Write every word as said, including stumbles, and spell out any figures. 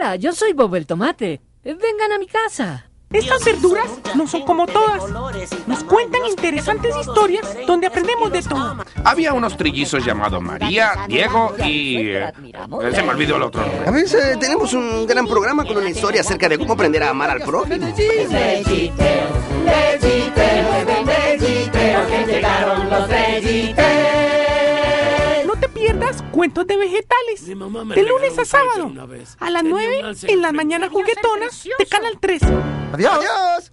Hola, yo soy Bob el Tomate. Vengan a mi casa. Estas verduras no son como todas. Nos cuentan interesantes historias donde aprendemos de todo. Había unos trillizos llamados María, Diego y... Eh, se me olvidó el otro nombre. A veces tenemos un gran programa con una historia acerca de cómo aprender a amar al prójimo. Veggietales, Veggietales, Veggietales, que llegaron los Veggietales. No te pierdas Cuentos de Vegetales, de lunes a sábado, a las nueve en las mañanas juguetonas de Canal trece. ¡Adiós! ¡Adiós!